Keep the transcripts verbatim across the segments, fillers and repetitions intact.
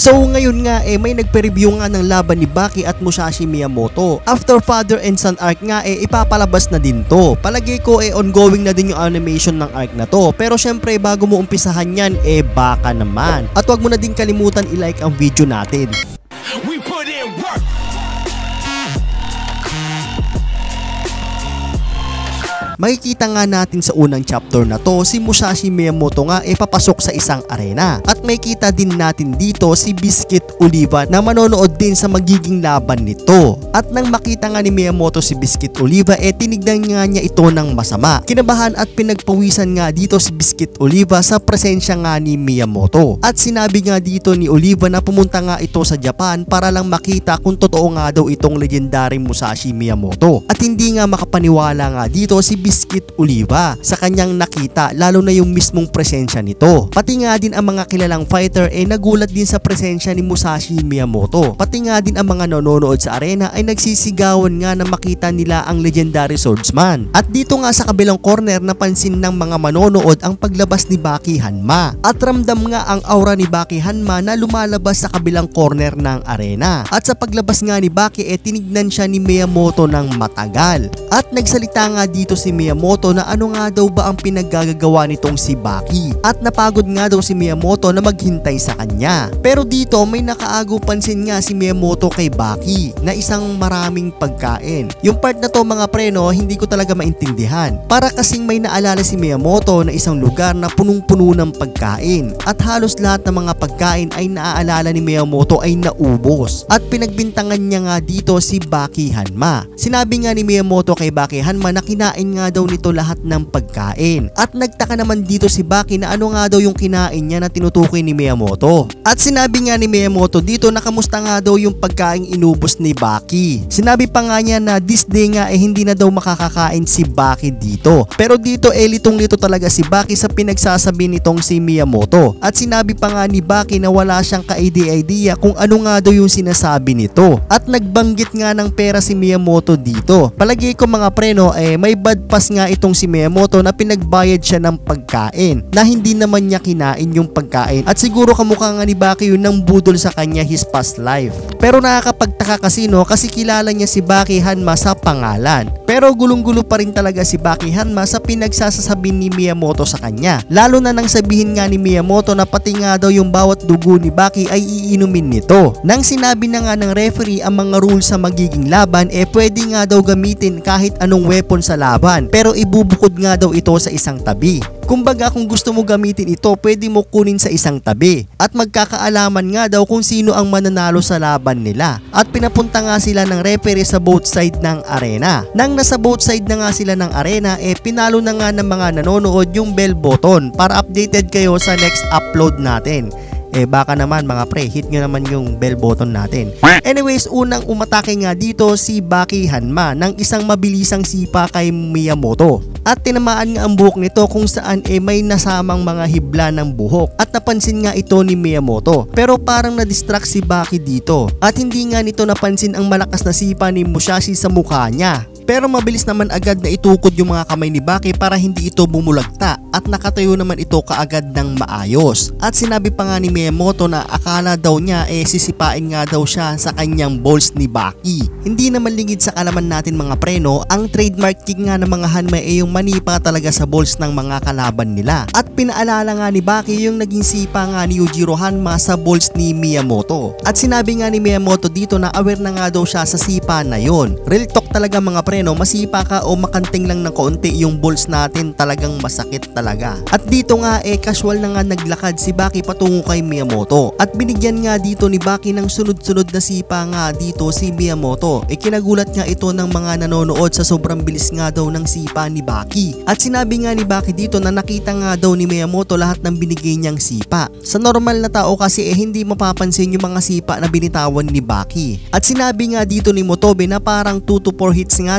So ngayon nga eh may nagpe-review nga ng laban ni Baki at Musashi Miyamoto. After father and son arc nga eh ipapalabas na din to. Palagay ko eh ongoing na din yung animation ng arc na to. Pero syempre bago mo umpisahan yan eh baka naman. At wag mo na din kalimutan i-like ang video natin. We put in work. Makikita nga natin sa unang chapter na to si Musashi Miyamoto nga e papasok sa isang arena. At makikita din natin dito si Biscuit Oliva na manonood din sa magiging laban nito. At nang makita nga ni Miyamoto si Biscuit Oliva e tinignan nga niya ito ng masama. Kinabahan at pinagpawisan nga dito si Biscuit Oliva sa presensya nga ni Miyamoto. At sinabi nga dito ni Oliva na pumunta nga ito sa Japan para lang makita kung totoo nga daw itong legendary Musashi Miyamoto. At hindi nga makapaniwala nga dito si Biscuit Oliva sa kanyang nakita, lalo na yung mismong presensya nito. Pati nga din ang mga kilalang fighter ay eh, nagulat din sa presensya ni Musashi Miyamoto. Pati nga din ang mga nanonood sa arena ay nagsisigawan nga na makita nila ang legendary swordsman. At dito nga sa kabilang corner napansin ng mga manonood ang paglabas ni Baki Hanma. At ramdam nga ang aura ni Baki Hanma na lumalabas sa kabilang corner ng arena. At sa paglabas nga ni Baki eh tinignan siya ni Miyamoto ng matagal. At nagsalita nga dito si Miyamoto na ano nga daw ba ang pinaggagawa nitong si Baki. At napagod nga daw si Miyamoto na maghintay sa kanya. Pero dito may nakaago pansin nga si Miyamoto kay Baki na isang maraming pagkain. Yung part na to mga preno hindi ko talaga maintindihan. Para kasing may naalala si Miyamoto na isang lugar na punong-puno ng pagkain. At halos lahat ng mga pagkain ay naaalala ni Miyamoto ay naubos. At pinagbintangan niya nga dito si Baki Hanma. Sinabi nga ni Miyamoto kay Baki Hanma na kinain nga daw nito lahat ng pagkain. At nagtaka naman dito si Baki na ano nga daw yung kinain niya na tinutukoy ni Miyamoto. At sinabi nga ni Miyamoto dito na kamusta nga daw yung pagkain inubos ni Baki. Sinabi pa nga niya na this day nga eh hindi na daw makakakain si Baki dito. Pero dito eh litong-lito talaga si Baki sa pinagsasabi nitong si Miyamoto. At sinabi pa nga ni Baki na wala siyang ka-idea kung ano nga daw yung sinasabi nito. At nagbanggit nga ng pera si Miyamoto dito. Palagi ko mga preno eh may bad pass nga itong si Miyamoto na pinagbayad siya ng pagkain na hindi naman niya kinain yung pagkain. At siguro kamukha nga ni Baki yun ng budol sa kanya his past life. Pero nakakapagtaka kasi no kasi kilala niya si Baki Hanma sa pangalan. Pero gulong-gulo pa rin talaga si Baki Hanma sa pinagsasasabi ni Miyamoto sa kanya. Lalo na nang sabihin nga ni Miyamoto na pati nga daw yung bawat dugo ni Baki ay iinumin nito. Nang sinabi na nga ng referee ang mga rules sa magiging laban eh pwede nga daw gamitin kahit anong weapon sa laban. Pero ibubukod nga daw ito sa isang tabi. Kumbaga kung gusto mo gamitin ito, pwede mo kunin sa isang tabi. At magkakaalaman nga daw kung sino ang mananalo sa laban nila. At pinapunta nga sila ng referee sa both side ng arena. Nang nasa both side na nga sila ng arena, eh pinalo na nga ng mga nanonood yung bell button para updated kayo sa next upload natin. Eh baka naman mga pre, hit nyo naman yung bell button natin. Anyways, unang umatake nga dito si Baki Hanma ng isang mabilisang sipa kay Miyamoto. At tinamaan nga ang buhok nito kung saan eh may nasamang mga hibla ng buhok. At napansin nga ito ni Miyamoto. Pero parang na-distract si Baki dito. At hindi nga nito napansin ang malakas na sipa ni Musashi sa mukha niya. Pero mabilis naman agad na itukod yung mga kamay ni Baki para hindi ito bumulagta at nakatayo naman ito kaagad ng maayos. At sinabi pa nga ni Miyamoto na akala daw niya eh sisipain nga daw siya sa kanyang balls ni Baki. Hindi naman lingid sa kalaman natin mga preno, ang trademark kick nga ng mga Hanma ay yung manipa talaga sa balls ng mga kalaban nila. At pinaalala nga ni Baki yung naging sipa nga ni Yujiro Hanma sa balls ni Miyamoto. At sinabi nga ni Miyamoto dito na aware na nga daw siya sa sipa na yon. Real talk talaga mga preno, masipa ka o makanting lang ng kaunti yung balls natin talagang masakit talaga. At dito nga eh casual na nga naglakad si Baki patungo kay Miyamoto. At binigyan nga dito ni Baki ng sunod-sunod na sipa nga dito si Miyamoto. E kinagulat nga ito ng mga nanonood sa sobrang bilis nga daw ng sipa ni Baki. At sinabi nga ni Baki dito na nakita nga daw ni Miyamoto lahat ng binigay niyang sipa. Sa normal na tao kasi eh hindi mapapansin yung mga sipa na binitawan ni Baki. At sinabi nga dito ni Motobe na parang two to four hits nga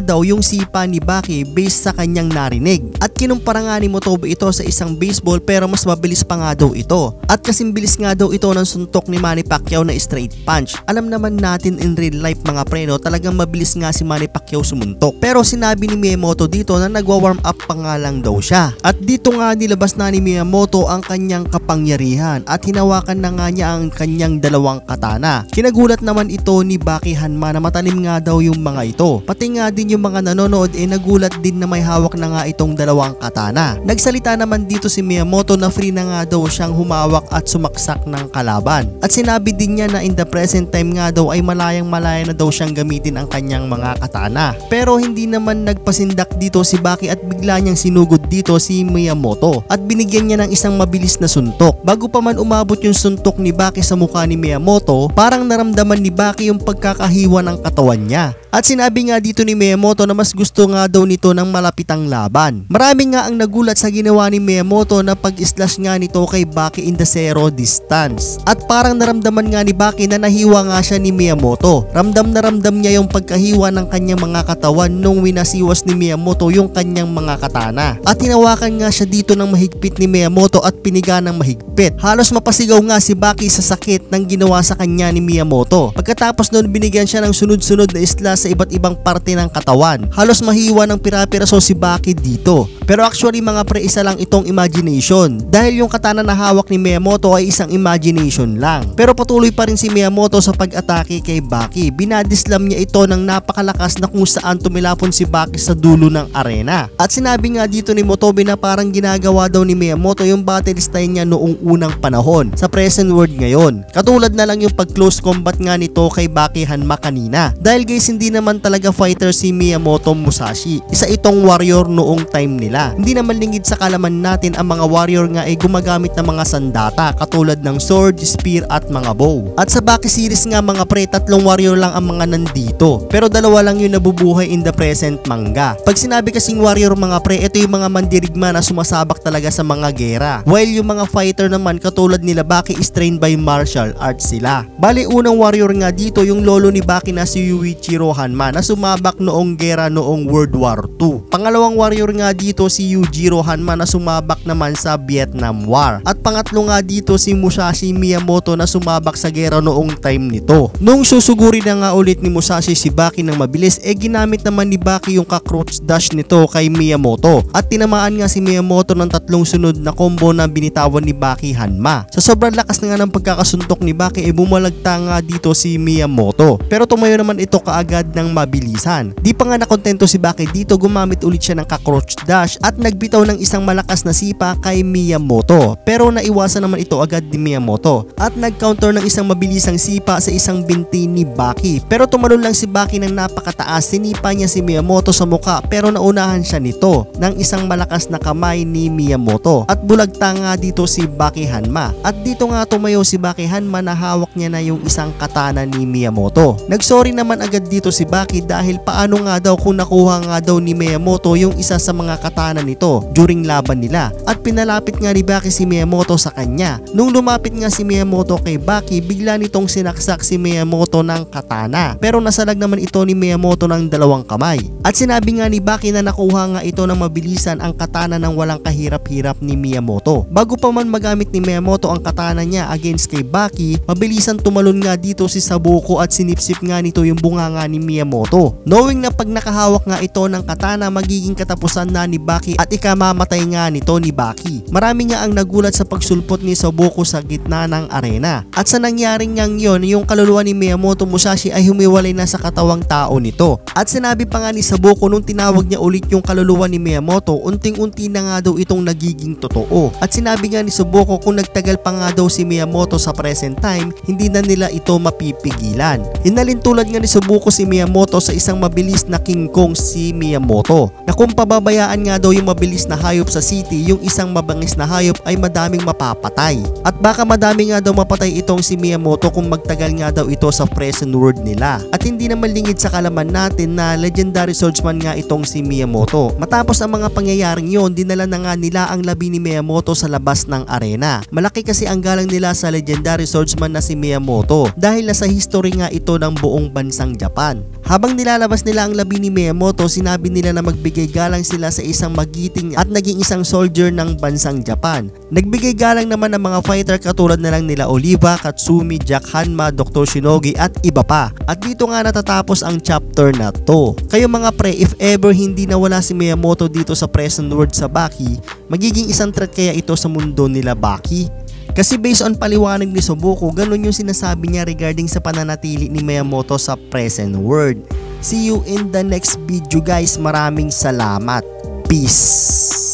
nga daw yung sipa ni Baki based sa kanyang narinig. At kinumpara nga ni Motobe ito sa isang baseball pero mas mabilis pa nga daw ito. At kasing bilis nga daw ito ng suntok ni Manny Pacquiao na straight punch. Alam naman natin in real life mga preno, talagang mabilis nga si Manny Pacquiao sumuntok. Pero sinabi ni Miyamoto dito na nagwa-warm up pa nga lang daw siya. At dito nga nilabas na ni Miyamoto ang kanyang kapangyarihan at hinawakan na nga niya ang kanyang dalawang katana. Kinagulat naman ito ni Baki Hanma na matalim nga daw yung mga ito. Pati nga din yung mga nanonood eh nagulat din na may hawak na nga itong dalawang katana. Nagsalita naman dito si Miyamoto na free na nga daw siyang humawak at sumaksak ng kalaban. At sinabi din niya na in the present time nga daw ay malayang malaya na daw siyang gamitin ang kanyang mga katana. Pero hindi naman nagpasindak dito si Baki at bigla niyang sinugod dito si Miyamoto at binigyan niya ng isang mabilis na suntok. Bago pa man umabot yung suntok ni Baki sa mukha ni Miyamoto, parang naramdaman ni Baki yung pagkakahiwa ng katawan niya. At sinabi nga dito ni Miyamoto na mas gusto nga daw nito ng malapitang laban. Marami nga ang nagulat sa ginawa ni Miyamoto na pag-slash nga nito kay Baki in the zero distance. At parang naramdaman nga ni Baki na nahiwa nga siya ni Miyamoto. Ramdam na ramdam niya yung pagkahiwa ng kanyang mga katawan nung winasiwas ni Miyamoto yung kanyang mga katana. At hinawakan nga siya dito ng mahigpit ni Miyamoto at piniga ng mahigpit. Halos mapasigaw nga si Baki sa sakit ng ginawa sa kanya ni Miyamoto. Pagkatapos noon binigyan siya ng sunod-sunod na slash sa iba't ibang parte ng katawan. Halos mahiwa ng pira-piraso si Baki dito. Pero actually mga pre, isa lang itong imagination. Dahil yung katana na hawak ni Miyamoto ay isang imagination lang. Pero patuloy pa rin si Miyamoto sa pag-atake kay Baki. Binadislam niya ito ng napakalakas na kung saan tumilapon si Baki sa dulo ng arena. At sinabi nga dito ni Motobe na parang ginagawa daw ni Miyamoto yung battle style niya noong unang panahon sa present world ngayon. Katulad na lang yung pag-close combat nga nito kay Baki Hanma kanina. Dahil guys, hindi naman talaga fighter si Miyamoto Musashi. Isa itong warrior noong time nila. Hindi naman lingid sa kalaman natin ang mga warrior nga ay gumagamit ng mga sandata katulad ng sword, spear at mga bow. At sa Baki series nga mga pre, tatlong warrior lang ang mga nandito. Pero dalawa lang yung nabubuhay in the present manga. Pag sinabi kasing warrior mga pre, ito yung mga mandirigma na sumasabak talaga sa mga gera. While yung mga fighter naman katulad nila Baki is trained by martial arts sila. Bali unang warrior nga dito yung lolo ni Baki na si Yuichiro Hanma na sumabak noong gera noong World War Two. Pangalawang warrior nga dito si Yujiro Hanma na sumabak naman sa Vietnam War. At pangatlo nga dito si Musashi Miyamoto na sumabak sa gera noong time nito. Nung susuguri na nga ulit ni Musashi si Baki ng mabilis, eh ginamit naman ni Baki yung cockroach dash nito kay Miyamoto. At tinamaan nga si Miyamoto ng tatlong sunod na combo na binitawan ni Baki Hanma. Sa sobrang lakas na nga ng pagkakasuntok ni Baki, eh bumalagta nga dito si Miyamoto. Pero tumayo naman ito kaagad ng mabilisan. Di pa nga nakontento si Baki dito, gumamit ulit siya ng cockroach dash at nagbitaw ng isang malakas na sipa kay Miyamoto. Pero naiwasan naman ito agad ni Miyamoto at nag-counter ng isang mabilisang sipa sa isang binti ni Baki. Pero tumalon lang si Baki ng napakataas, sinipa niya si Miyamoto sa muka pero naunahan siya nito ng isang malakas na kamay ni Miyamoto at bulagta nga dito si Baki Hanma. At dito nga tumayo si Baki Hanma na hawak niya na yung isang katana ni Miyamoto. Nagsorry naman agad dito si Baki dahil paano nga daw kung nakuha nga daw ni Miyamoto yung isa sa mga katana nito during laban nila. At pinalapit nga ni Baki si Miyamoto sa kanya. Nung lumapit nga si Miyamoto kay Baki, bigla nitong sinaksak si Miyamoto ng katana. Pero nasalag naman ito ni Miyamoto ng dalawang kamay. At sinabi nga ni Baki na nakuha nga ito ng mabilisan ang katana ng walang kahirap-hirap ni Miyamoto. Bago pa man magamit ni Miyamoto ang katana niya against kay Baki, mabilisan tumalon nga dito si Sabuko at sinipsip nga nito yung bunganga ni Miyamoto. Knowing na pag nakahawak nga ito ng katana, magiging katapusan na ni Baki at ikamamatay nga nito ni Baki. Marami nga ang nagulat sa pagsulpot ni Sabuko sa gitna ng arena. At sa nangyaring ngang yon, yung kaluluwa ni Miyamoto Musashi ay humiwalay na sa katawang tao nito. At sinabi pa nga ni Sabuko nung tinawag niya ulit yung kaluluwa ni Miyamoto, unting-unti na nga daw itong nagiging totoo. At sinabi nga ni Sabuko kung nagtagal pa nga daw si Miyamoto sa present time, hindi na nila ito mapipigilan. Inalintulad nga ni Sabuko si Miyamoto sa isang mabilis na King Kong si Miyamoto, na kung pababayaan nga daw yung mabilis na hayop sa city, yung isang mabangis na hayop ay madaming mapapatay. At baka madami nga daw mapatay itong si Miyamoto kung magtagal nga daw ito sa present world nila. At hindi naman lingid sa kalaman natin na legendary swordsman nga itong si Miyamoto. Matapos ang mga pangyayaring yon, dinala na nga nila ang labi ni Miyamoto sa labas ng arena. Malaki kasi ang galang nila sa legendary swordsman na si Miyamoto dahil nasa history nga ito ng buong bansang Japan. Habang nilalabas nila ang labi ni Miyamoto, sinabi nila na magbigay galang sila sa isang magiting at naging isang soldier ng bansang Japan. Nagbigay galang naman ng mga fighter katulad na lang nila Oliva, Katsumi, Jack Hanma, Doctor Shinogi at iba pa. At dito nga natatapos ang chapter na to. Kayo mga pre, if ever hindi nawala si Miyamoto dito sa present world sa Baki, magiging isang threat kaya ito sa mundo nila Baki? Kasi based on paliwanag ni Subuko, ganun yung sinasabi niya regarding sa pananatili ni Miyamoto sa present world. See you in the next video guys. Maraming salamat. Peace.